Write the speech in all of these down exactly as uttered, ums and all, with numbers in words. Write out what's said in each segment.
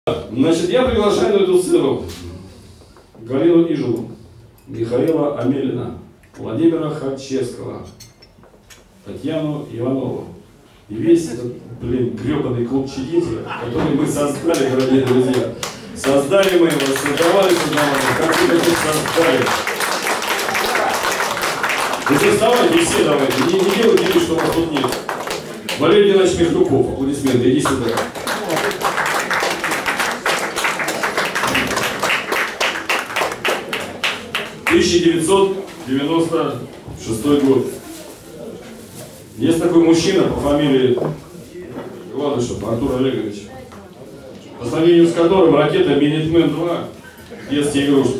Значит, я приглашаю на эту сцену Галину Ижеву, Михаила Амелина, Владимира Харчевского, Татьяну Иванову и весь этот, блин, гребаный клуб чудителей, который мы создали, дорогие друзья. Создали мы его, создавали, создавали, как вы это создали. Вы же вставайте, все давайте, не, не делайте вид, что вас тут нет. Валерий Геннадьевич Михлюков, аплодисменты, иди сюда. тысяча девятьсот девяносто шестой год. Есть такой мужчина по фамилии Гладышев Артур Олегович, по сравнению с которым ракета Минитмен два детские игрушки.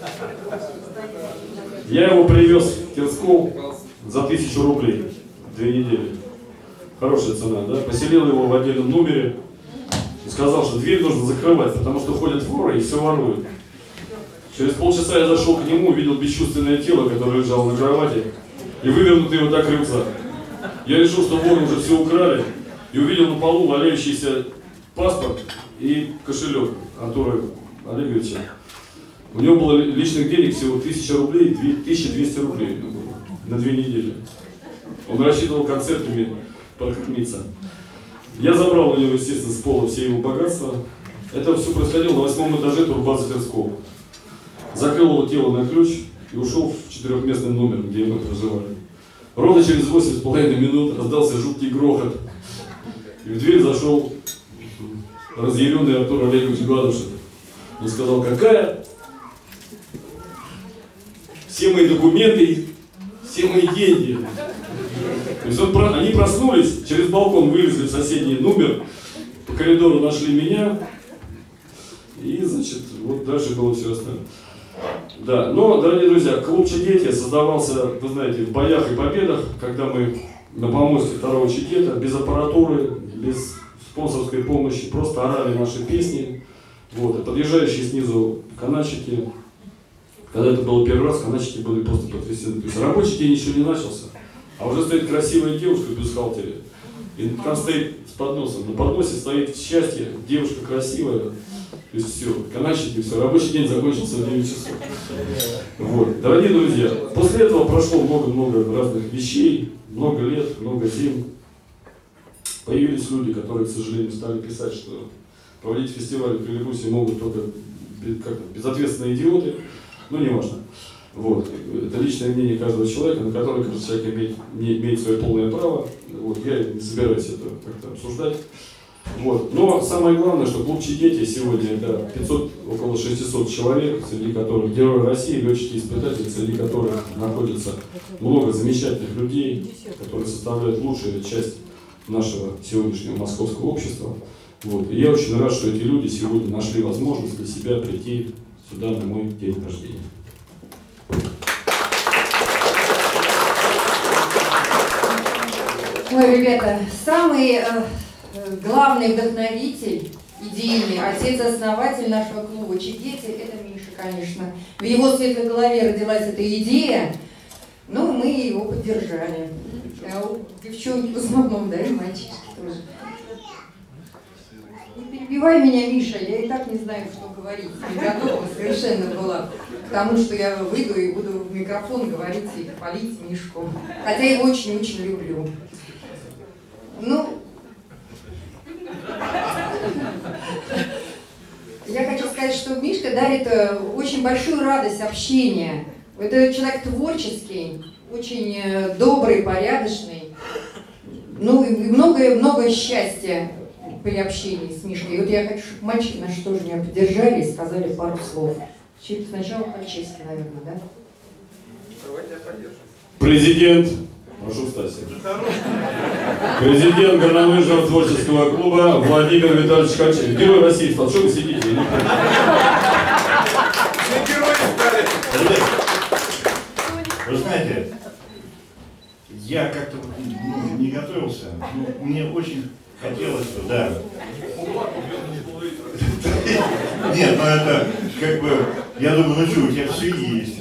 Я его привез в Терсков за тысячу рублей две недели. Хорошая цена, да? Поселил его в отдельном номере и сказал, что дверь нужно закрывать, потому что ходят воры и все воруют. Через полчаса я зашел к нему, увидел бесчувственное тело, которое лежало на кровати, и вывернутый вот так рюкзак. Я решил, что воры уже все украли, и увидел на полу валяющийся паспорт и кошелек Артура Олеговича. У него было личных денег всего тысяча рублей, тысяча двести рублей на две недели. Он рассчитывал концертами подкормиться. Я забрал у него, естественно, с пола все его богатства. Это все происходило на восьмом этаже турбазы Терского. Закрыл его тело на ключ и ушел в четырехместный номер, где мы проживали. Ровно через восемь с половиной минут раздался жуткий грохот. И в дверь зашел разъяренный Артур Олегович Гладышев. Он сказал: какая? Все мои документы, все мои деньги. То есть он, они проснулись, через балкон вылезли в соседний номер, по коридору нашли меня. И, значит, вот дальше было все остальное. Да, но, дорогие друзья, клуб Чигете создавался, вы знаете, в боях и победах, когда мы на помосте второго Чигета, без аппаратуры, без спонсорской помощи, просто орали наши песни. Вот, и подъезжающие снизу канатчики, когда это было первый раз, канатчики были просто потрясены. То есть рабочий день еще не начался, а уже стоит красивая девушка в бюстгальтере. И там стоит с подносом, на подносе стоит счастье, девушка красивая. То есть все, канатчики, все, рабочий день закончился в девять часов. Вот. Дорогие друзья, после этого прошло много-много разных вещей, много лет, много зим. Появились люди, которые, к сожалению, стали писать, что проводить фестиваль в Беларуси могут только как безответственные идиоты, но не важно. Вот. Это личное мнение каждого человека, на которое каждый человек имеет, не имеет свое полное право. Вот. Я не собираюсь это как-то обсуждать. Вот. Но самое главное, что клуб Чигете сегодня это пятьсот, около шестисот человек, среди которых герои России, летчики-испытатели, среди которых находится много замечательных людей, которые составляют лучшую часть нашего сегодняшнего московского общества. Вот. И я очень рад, что эти люди сегодня нашли возможность для себя прийти сюда на мой день рождения. Ой, ребята, самый э, главный вдохновитель, идейный, отец-основатель нашего клуба Чигете, это Миша, конечно. В его светлой голове родилась эта идея, но мы его поддержали. А у девчонки в основном, да, и мальчики тоже. Не перебивай меня, Миша, я и так не знаю, что говорить. Не готова совершенно была к тому, что я выйду и буду в микрофон говорить и хвалить Мишку. Хотя я его очень-очень люблю. Ну, я хочу сказать, что Мишка дарит очень большую радость общения. Это человек творческий, очень добрый, порядочный. Ну и многое-многое счастья при общении с Мишкой. И вот я хочу, чтобы мальчики наши тоже меня поддержали и сказали пару слов. Сначала Харчевский, наверное, да? Давайте я поддержу. Президент, прошу встать. Президент горнолыжного творческого клуба Владимир Витальевич Харчевский. Герой России стал. Что вы сидите? Вы знаете, я как-то ну, не готовился, но мне очень хотелось, да. Нет, ну это как бы, я думаю, ну что, у тебя все есть.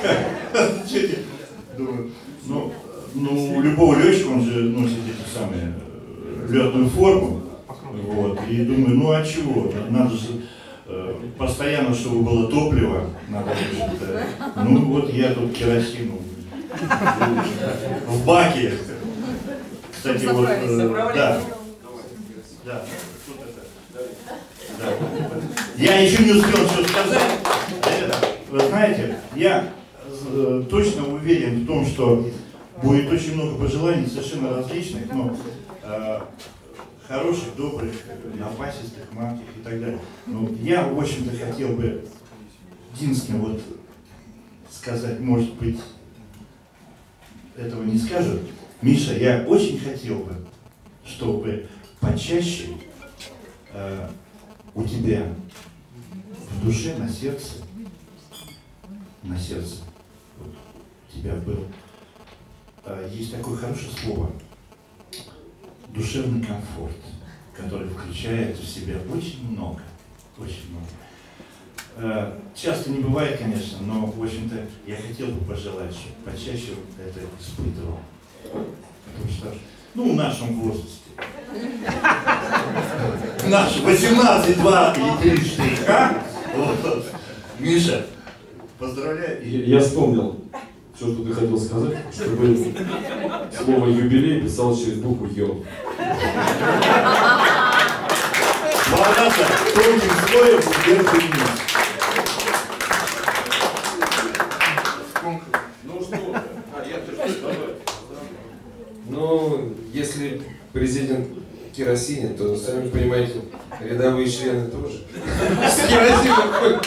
Думаю, ну, ну, у любого летчика, он же носит эти самые летную форму. Вот. И думаю, ну а чего? Надо же э, постоянно, чтобы было топливо. Надо же, ну вот я тут керосину в баке. Кстати, вот, э, да. Да. Да. Я еще не успел все сказать. Вы знаете, я э, точно уверен в том, что будет очень много пожеланий совершенно различных, но э, хороших, добрых, напасистых, маленьких и так далее. Но я, в общем-то, хотел бы единственное вот сказать, может быть, этого не скажут. Миша, я очень хотел бы, чтобы почаще э, у тебя в душе, на сердце, на сердце вот, у тебя был, э, есть такое хорошее слово, душевный комфорт, который включает в себя очень много, очень много. Э, часто не бывает, конечно, но, в общем-то, я хотел бы пожелать, чтобы почаще это испытывал. Потому что, ну, в нашем возрасте, наш восемнадцать, два и три штриха, вот. Миша, поздравляю. Я, я вспомнил все, что ты хотел сказать, чтобы слово юбилей писалось через букву Ё. Молодца, тонким слоем вверх и вниз. Ну что, а я тоже давай. Ну, если президент керосинин, то, сами понимаете, рядовые члены тоже с керосином.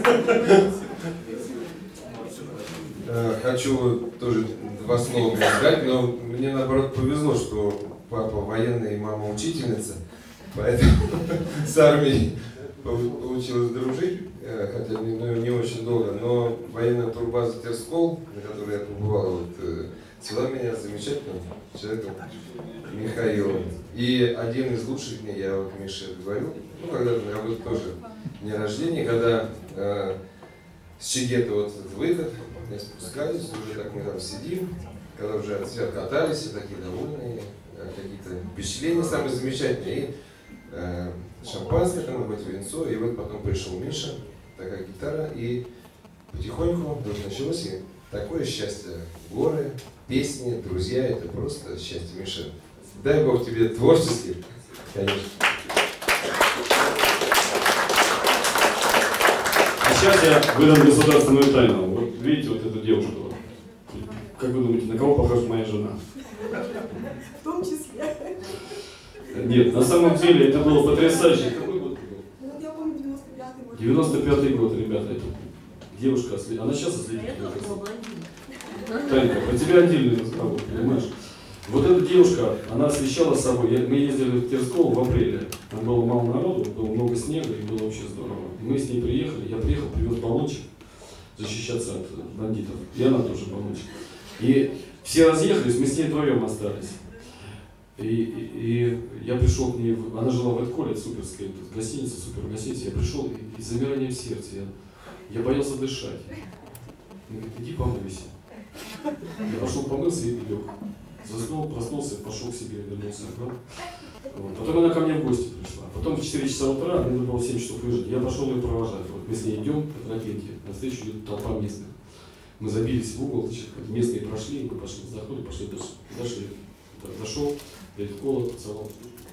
Хочу тоже два слова сказать, но мне наоборот повезло, что папа военный и мама учительница, поэтому с армией получилось дружить, хотя не, ну, не очень долго, но военная турбаза Терскол, на которой я побывал, вот, свела меня с замечательным человеком Михаилом. И один из лучших дней, я вот Мише говорил, ну, когда-то на работе тоже день рождения, когда э, с Чигета вот этот выход, мы спускались, уже так мы там сидим, когда уже от себя катались, все такие довольные, какие-то впечатления самые замечательные, и э, шампанское, там, какое-то винцо, и вот потом пришел Миша, такая гитара, и потихоньку вдруг началось, и такое счастье, горы, песни, друзья, это просто счастье, Миша. Дай Бог тебе творчески, конечно. А сейчас я выдам государственную тайну. Вот видите вот эту девушку? Как вы думаете, на кого похожа моя жена? В том числе. Нет, на самом деле это было потрясающе. Какой год был? Ну, я помню девяносто пятый год. девяносто пятый год, ребята. Это девушка, она сейчас ослепит. Танька, про тебя отдельный разговор, понимаешь? Вот эта девушка, она освещала собой. Я, мы ездили в Терскол в апреле. Там было мало народу, было много снега, и было вообще здорово. Мы с ней приехали, я приехал, привез баллончик защищаться от бандитов. И она тоже баллончик. И все разъехались, мы с ней вдвоем остались. И, и, и я пришел к ней, в, она жила в Эдколе, суперская гостиница, супер гостиница. Я пришел, и, и с замиранием сердца, я, я боялся дышать. Она говорит, иди помойся. Я пошел помылся и лег. Заснул, проснулся, пошел к себе, вернулся. Вот. Потом она ко мне в гости пришла. Потом в четыре часа утра, мне надо было в семь часов выезжать, я пошел ее провожать. Вот мы с ней идем по тропинке, навстречу идет толпа местных. Мы забились в угол, значит, местные прошли, мы пошли, вздохнули, пошли дальше. Дошли. Зашел, дает кола, поцеловал.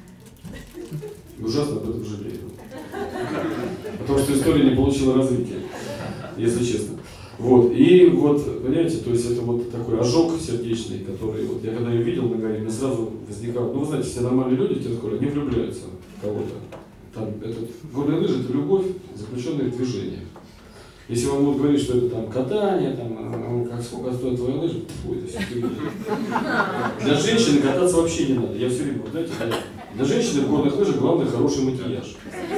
И ужасно об этом жалею. Потому что история не получила развития, если честно. Вот, и вот, понимаете, то есть это вот такой ожог сердечный, который, вот я когда ее видел на горе, мне сразу возникал, ну вы знаете, все нормальные люди в Терсколе, они влюбляются в кого-то. Там, этот, горные лыжи – это любовь, заключенная в движениях. Если вам будут говорить, что это там катание, там, как сколько стоят твои лыжи, фу, это все фигня. Для женщины кататься вообще не надо. Я все время, знаете, для, для женщины в горных лыжах главное хороший макияж.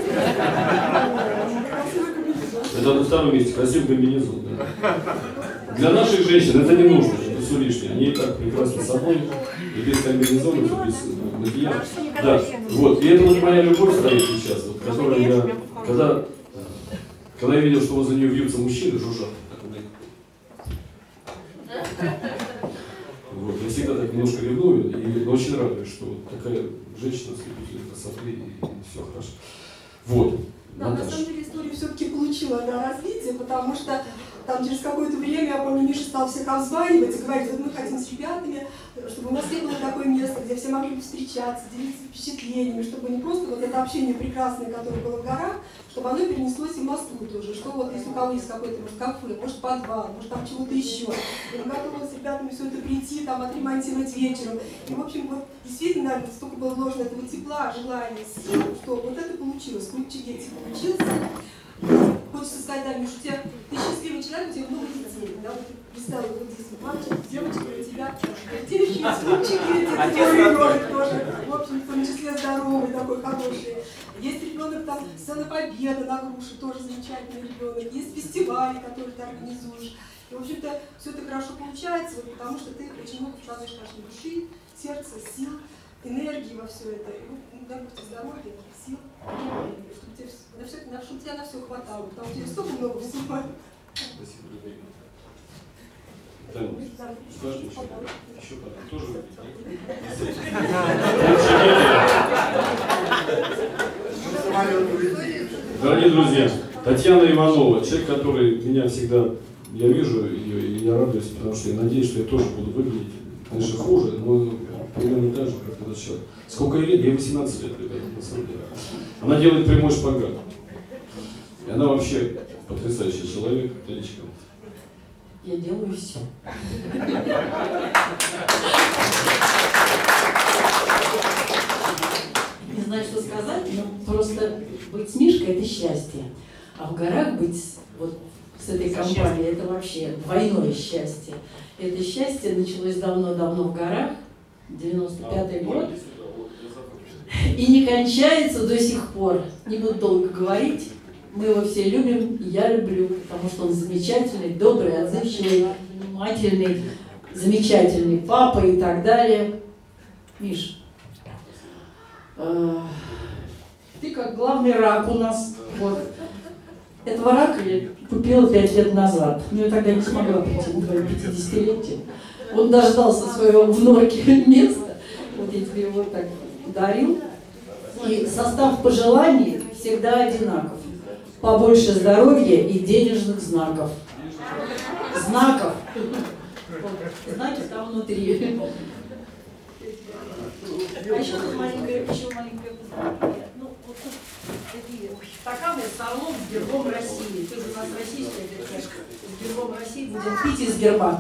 Это на втором месте, красивый комбинезон. Да. Для наших женщин это не нужно, это все лишнее. Они и так прекрасны собой, и без комбинезонов, и без макияжа. Да, вот, и это вот моя любовь стоит сейчас, вот, которую я, когда, когда я видел, что возле нее вьются мужчины, жужжат. Вот, я всегда так немножко ревную, и но очень радует, что вот такая женщина ослепительной красоты, и, и все хорошо. Вот. Да, на самом деле история все-таки получила да, развитие, потому что там через какое-то время, я помню, Миша стал всех обзванивать и говорить, вот мы хотим с ребятами, чтобы у нас не было такое место, где все могли бы встречаться, делиться впечатлениями, чтобы не просто вот это общение прекрасное, которое было в горах, чтобы оно перенеслось и в Москву тоже, что вот если у кого есть какой-то, может, кафе, может, подвал, может, там чего-то еще, и мы готовы с ребятами все это прийти, там, отремонтировать вечером. И, в общем, вот действительно, наверное, столько было вложено этого тепла, желания, сил, что вот это получилось, клуб Чигетти получился. Хочется сказать, да, Миша, у тебя, ты счастливый человек, у тебя много детей, да, вот ты представил, вот здесь мальчик, девочка, у тебя, у тебя еще есть клуб Чигетти, твой ребенок тоже, в общем, в том числе здоровый, такой хороший. Есть ребенок, там, Сцена Победы на Груше, тоже замечательный ребенок, есть фестивали, которые ты организуешь. И, в общем-то, все это хорошо получается, вот, потому что ты очень много вкладываешь нашей души, сердца, сил, энергии во все это. И, ну, дай Бог тебе здоровья, сил, энергии, чтобы тебе, на все, на, чтобы тебя на все хватало, потому что тебе столько много всего. Спасибо, Людмила. Таня, скажешь еще? Еще потом тоже выпить, Дорогие друзья, Татьяна Иванова, человек, который меня всегда, я вижу ее, и я радуюсь, потому что я надеюсь, что я тоже буду выглядеть, конечно, хуже, но примерно так же, как этот человек. Сколько ей лет? Ей восемнадцать лет, ребята, на самом деле. Она делает прямой шпагат. И она вообще потрясающий человек, Танечка. Я делаю все. Не знаю, что сказать, но просто быть с Мишкой – это счастье. А в горах быть вот с этой компанией – это вообще двойное счастье. Это счастье началось давно-давно в горах, девяносто пятый год, и не кончается до сих пор. Не буду долго говорить. Мы его все любим, и я люблю, потому что он замечательный, добрый, отзывчивый, внимательный, замечательный папа и так далее. Миш, э, ты как главный рак у нас. Вот. Этого рака я купила пять лет назад, но я тогда не смогла прийти на твое пятидесятилетие. Он дождался своего в норке места, вот я тебе его так дарил. И состав пожеланий всегда одинаков. Побольше здоровья и денежных знаков. Знаков. Вот. Знаки там внутри. А еще тут маленькое, еще маленькое поздравление. Ну, вот тут такие стаканы с орлом с гербом России. Ты же у нас российская девчонка. С гербом России будем пить из герба.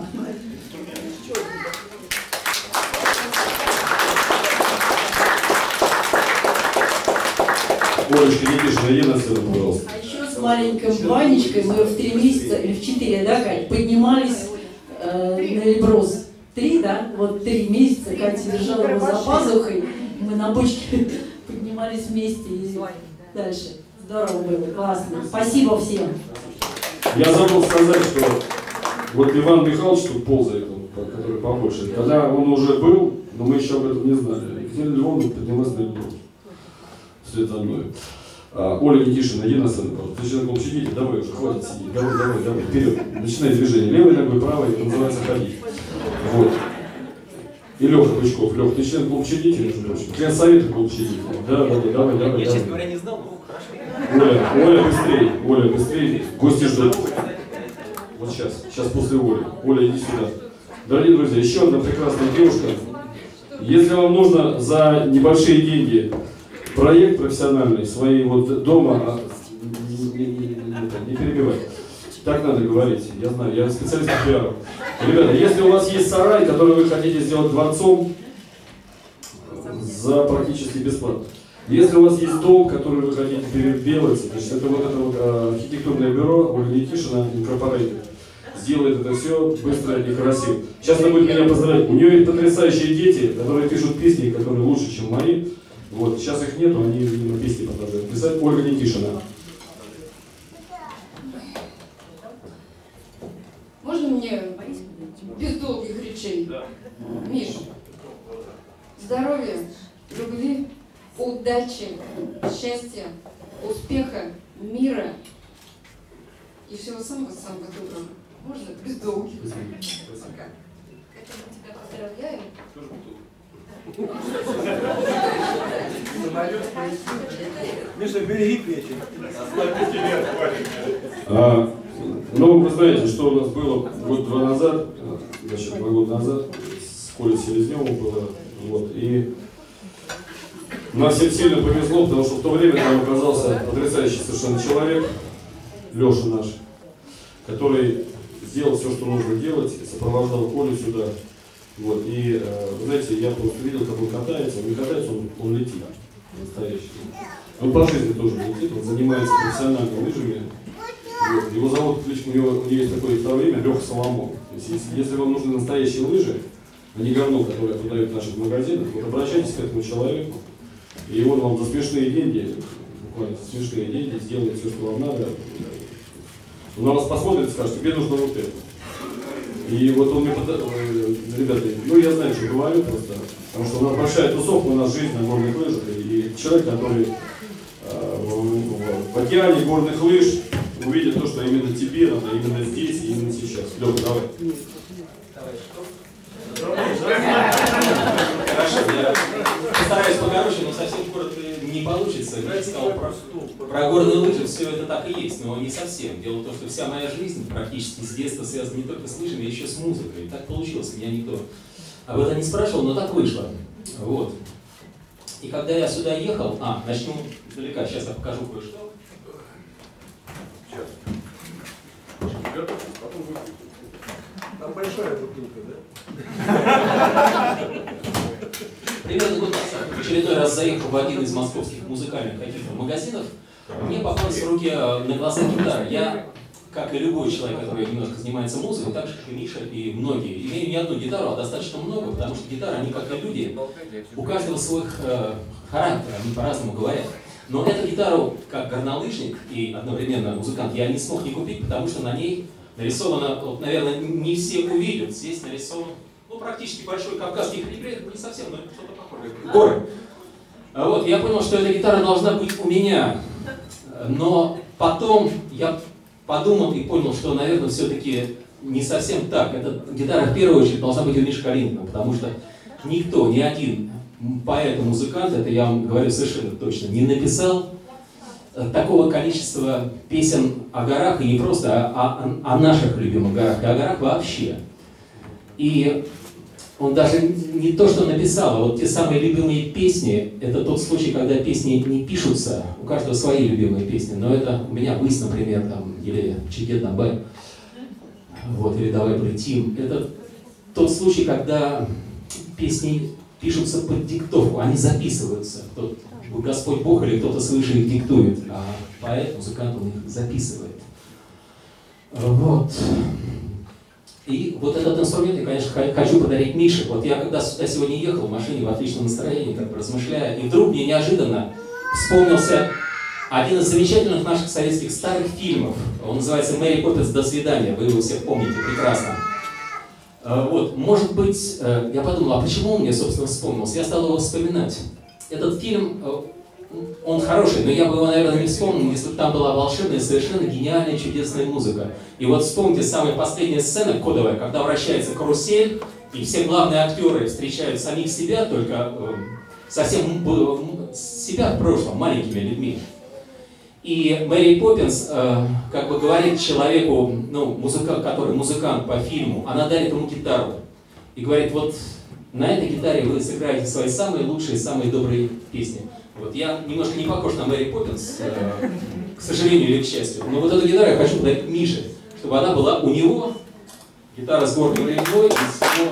Олечка, не пиши, найди на сцену, пожалуйста. А еще с маленькой Ванечкой мы в три месяца, или в четыре, да, Кать, поднимались э, на Эльбрус. Три, да? Вот три месяца Катя держала его за пазухой, мы на бочке поднимались вместе и дальше. Здорово было, классно. Спасибо всем. Я забыл сказать, что вот Иван Михайлович тут ползает, который побольше. Когда он уже был, но мы еще об этом не знали. Екатерина Львовна поднялась на Эльбрус. Вслед за мной. А, Оля Никишина, иди на сцену, пожалуйста. Ты сейчас получите, давай уже, хватит сидеть. Давай, давай, давай, вперед. Начинай движение. Левой ногой, правой, это называется ходить. Вот. И Леха Бычков. Леха, ты член клуба учредителей, между прочим. Член совета клуба учредителей. Да, да, да, давай, давай. Я, давай. честно говоря, не знал, но хорошо. Оля, Оля, быстрее. Оля, быстрее. Гости ждут. Вот сейчас, сейчас после Оли. Оля, иди сюда. Дорогие друзья, еще одна прекрасная девушка. Если вам нужно за небольшие деньги проект профессиональный, свои вот дома, не, не, не, не, не перебивать. Так надо говорить, я знаю, я специалист по пиару. Ребята, если у вас есть сарай, который вы хотите сделать дворцом, за практически бесплатно. Если у вас есть дом, который вы хотите переделать, значит, это вот это вот архитектурное бюро Ольга Никишина Incorporated сделает это все быстро и красиво. Сейчас она будет меня поздравлять. У нее есть потрясающие дети, которые пишут песни, которые лучше, чем мои. Вот, сейчас их нету, они, видимо, песни продолжают писать. Ольга Никишина. Можно мне без долгих речей? Да. Миш, здоровья, любви, удачи, счастья, успеха, мира и всего самого-самого доброго. Можно без долгих? Спасибо. Пока. Катя, мы тебя поздравляем. Тоже готов. Миша, береги плечи. А, ну, вы знаете, что у нас было год-два назад, значит, два года назад, с Колей Селезневым было, вот, и нам всем сильно повезло, потому что в то время там оказался потрясающий совершенно человек, Леша наш, который сделал все, что нужно делать, сопровождал Колю сюда, вот, и, вы знаете, я просто видел, как он катается, он не катается, он, он летит, настоящий. Он по жизни тоже летит, он занимается профессиональными лыжами. Вот. Его зовут, кличка, у него, у него есть такое второе имя, Леха Соломон. То есть, если, если вам нужны настоящие лыжи, а не говно, которое продают в наших магазинах, вот обращайтесь к этому человеку, и он вам за смешные деньги, буквально за смешные деньги, сделает все, что вам надо. Он на вас посмотрит и скажет, тебе нужно вот это. И вот он мне подал, ребята, ну я знаю, что говорю просто, потому что у нас большая тусовка, у нас жизнь на горных лыжах, и человек, который э, в, в океане горных лыж увидит то, что именно тебе надо, именно здесь и именно сейчас. Лёха, давай. Хорошо, я постараюсь покороче, но совсем коротко не получится. Я сказал про, про горные лыжи, все это так и есть, но не совсем. Дело в том, что вся моя жизнь практически с детства связана не только с лыжами, а еще с музыкой. Так получилось, меня никто об этом не спрашивал, но так вышло. Вот. И когда я сюда ехал, а, начну издалека, сейчас я покажу кое-что. Там большая бутылка, да? Примерно год назад, в очередной раз заехал в один из московских музыкальных каких-то магазинов, мне попалась в руки на глаза гитара. Я, как и любой человек, который немножко занимается музыкой, так же, как и Миша и многие, имею не одну гитару, а достаточно много, потому что гитары, они как и люди, у каждого свой э, характер, они по-разному говорят. Но эту гитару, как горнолыжник и одновременно музыкант, я не смог не купить, потому что на ней нарисовано, вот, наверное, не все увидят, здесь нарисован, ну, практически большой кавказский хребет, не совсем, но что-то похожее, горы. А вот, я понял, что эта гитара должна быть у меня, но потом я подумал и понял, что, наверное, все-таки не совсем так. Эта гитара в первую очередь должна быть у Миши Калинина, потому что никто, ни один поэт и музыкант, это я вам говорю совершенно точно, не написал такого количества песен о горах, и не просто о, о, о наших любимых горах, а о горах вообще. И он даже не то, что написал, а вот те самые любимые песни, это тот случай, когда песни не пишутся, у каждого свои любимые песни, но это у меня «Высь», например, там, или «Чигет Намбай», вот, или «Давай полетим». Это тот случай, когда песни пишутся под диктовку, они записываются. Кто-то, Господь Бог или кто-то свыше их диктует, а поэт, музыкант, он их записывает. Вот. И вот этот инструмент я, конечно, хочу подарить Мише. Вот я когда сюда сегодня ехал в машине в отличном настроении, как бы размышляя, и вдруг мне неожиданно вспомнился один из замечательных наших советских старых фильмов. Он называется «Мэри Поппинс. До свидания». Вы его все помните прекрасно. Вот, может быть, я подумал, а почему он мне, собственно, вспомнился? Я стал его вспоминать. Этот фильм, он хороший, но я бы его, наверное, не вспомнил, если бы там была волшебная, совершенно гениальная, чудесная музыка. И вот вспомните, самая последняя сцена, кодовая, когда вращается карусель, и все главные актеры встречают самих себя, только э, совсем э, себя в прошлом, маленькими людьми. И Мэри Поппинс, э, как бы говорит человеку, ну, музыка, который музыкант по фильму, она дарит ему гитару. И говорит, вот на этой гитаре вы сыграете свои самые лучшие, самые добрые песни. Вот я немножко не похож на Мэри Поппинс, э, к сожалению или к счастью. Но вот эту гитару я хочу подарить Мише, чтобы она была у него, гитара с горной резьбой, из всего...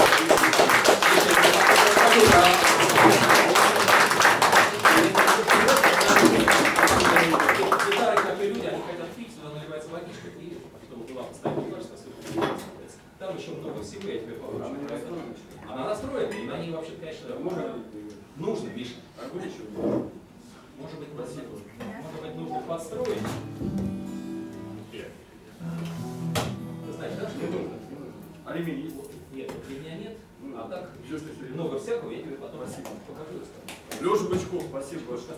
Гитары, как и люди, они хотят пить, сюда наливается водичка, и чтобы была постоянная влажность, там еще много всего, я тебе поручу. Она настроена, и на ней вообще, конечно, нужно, Миша. Может быть, может быть, нужно подстроить. Ты знаешь, да, что нужно? Алюминий. Нет, ремня нет, а так много всякого, я тебе потом покажу. Леша Бычков, спасибо большое.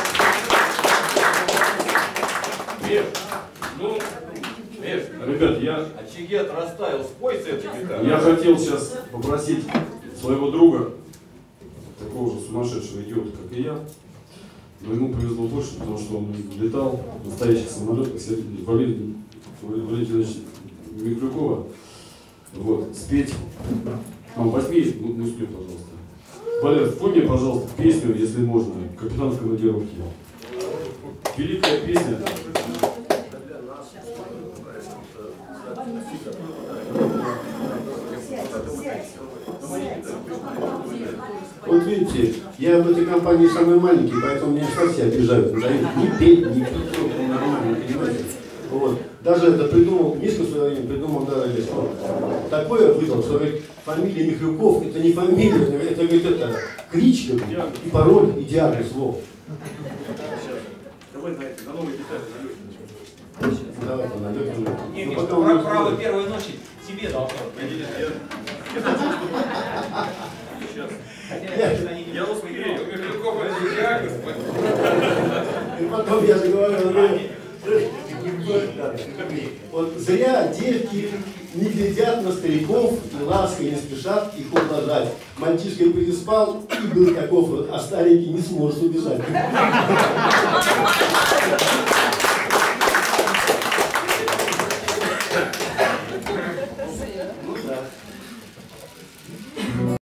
Ну, ребят, я А Чигет растаял, спой с этой гитары. Я хотел сейчас попросить своего друга, такого же сумасшедшего идиота, как и я, но ему повезло больше, потому что он летал в настоящий самолет, как Валерий Валентинович Микрюкова, вот, спеть. Мам, возьми муслю, пожалуйста. Валер, спой мне, пожалуйста, песню, если можно, «Капитан в командировке». Великая песня. Вот видите, я в этой компании самый маленький, поэтому меня все обижают. Не дают ни петь, ни петь, нормально, понимаете? Вот. Даже это придумал, Мишка в свое время придумал, да, что такое выдал, что говорит, фамилия Михрюков, это не фамилия, это, говорит, это кличка, и пароль, и диагноз, слов. Давай на это, на новой гитаре, на Давай, на Не, Миш, право, право первой ночи тебе должно быть. Сейчас. Я усмотрел, у Михрюкова это диагноз. И потом я же говорю, вот зря девки не глядят на стариков и лаской не спешат их ублажать. Мальчишка переспал и был таков вот, а старенький не сможет убежать.